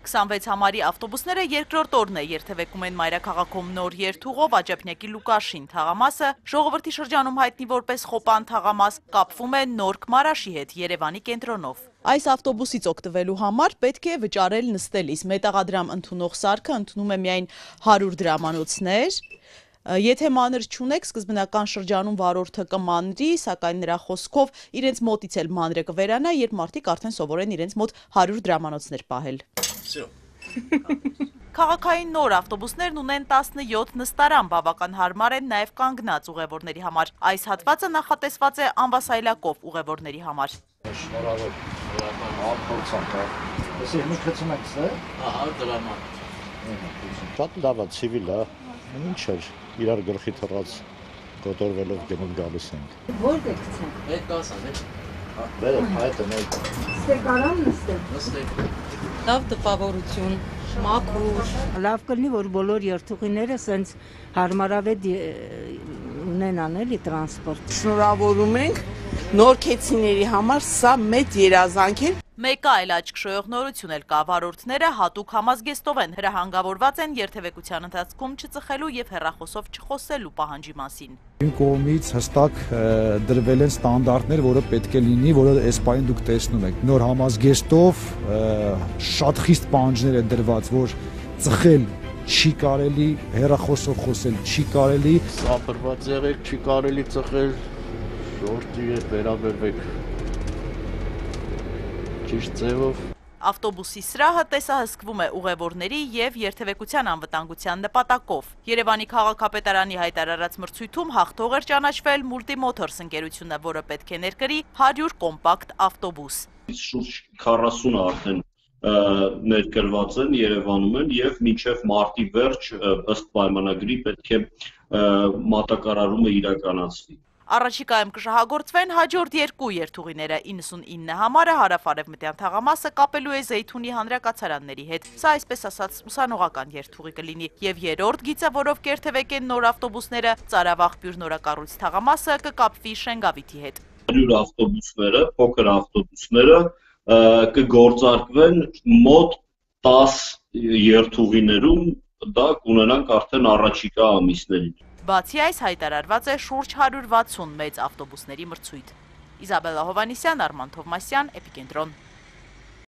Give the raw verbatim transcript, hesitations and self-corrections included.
քսանվեց համարի ավտոբուսները երկրորդ օրն է երթևեկում են մայրաքաղաքում նոր երթուղով Աջափնյակի Լուկաշին թաղամասը, ժողովրդի շրջանում հայտնի որպես Խոպան թաղամաս, կապվում է Նորք Մարաշի հետ Երևանի կենտրոնով։ Այս ավտոբուսից օգտվելու համար պետք է վճարել նստելիս։ Մետաղադրամ ընդունող սարքը ընդունում է միայն հարյուր դրամանոցներ։ Եթե մանր չունեք, սկզբնական շրջանում վարորդը կմանրի, սակայն նրա խոսքով իրենց մոտից էլ մանրը կվերանա, երբ մարդիկ արդեն սովորեն իրենց մոտ հարյուր դրամանոցներ պահել։ Քաղաքային նոր ավտոբուսներն ունեն տասնյոթ նստարան, բավական հարմար են նաև կանգնած ուղևորների համար։ Այս հատվածը նախատեսված է անվասայլակով ուղևորների համար։ Շատ լավ է, ցիվիլ է, ինչ էր, իրար գլխի թռած կոտորվելով գնում գալիս ենք։ Որտե գցենք։ Այդ կասան, այդ։ Բերեք, այդ է, այդ։ Ստեք արամ նստեք։ Նստեք։ Լավ տպավորություն, մաքուր։ Լավ կլինի, որ բոլոր երթուղիները սենց հարմարավետ ունենան էլի տրանսպորտ։ Շնորհավորում ենք նորքեցիների համար, սա մեծ երազանք է։ Մեկ այլ աչք շոյող նորություն էլ կա, վարորդները հատուկ համազգեստով են հրահանգավորված են երթևեկության ընթացքում չծխելու եւ հեռախոսով չխոսելու պահանջի մասին։ Իմ կողմից հստակ դրվել են ստանդարտներ, որը պետք է լինի, որը այս պահին դուք տեսնում եք։ Նոր համազգեստով շատ խիստ պահանջներ է դրված, որ ծխել չի կարելի, հեռախոսով խոսել չի կարելի։ Սափրված եղեք, չի կարելի ծխել, շորտի հետ վերաբերվեք ճիշտ ձևով։ Ավտոբուսի սրահը տեսահսկվում է ուղևորների եւ երթևեկության անվտանգության նպատակով։ Երևանի քաղաքապետարանի հայտարարած մրցույթում հաղթող էր ճանաչվել Multimotors ընկերությունը, որը պետք է ներկրի հարյուր կոմպակտ ավտոբուս։ Շուրջ քառասուն արդեն ներկրված են, Երևանում են եւ մինչեւ մարտի վերջ ըստ պայմանագրի պետք է մատակարարումը իրականացվի։ Առաջիկայում կշահագործվեն հաջորդ երկու երթուղիները, իննսունինը համարը հարավ-արևմտյան թաղամասը կապելու է Զեյթունի հանրակացարանների հետ, սա այսպես ասած ուսանողական երթուղի կլինի, եւ երրորդ գիծը, որով կերթևեկեն նոր ավտոբուսները, Ծարավաղբյուր նորակառույց թաղամասը կկապվի Շենգավիթի հետ։ հարյուր ավտոբուսները, փոքր ավտոբուսները կգործարկվեն մոտ տասը երթուղիներում, դա կունենանք արդեն առաջիկա ամիսներին։ Բացի այս հայտարարված է շուրջ հարյուր վաթսուն մեծ ավտոբուսների մրցույթ։ Իզաբելլա Հովհաննիսյան, Արման Թովմասյան, Էպիկենտրոն։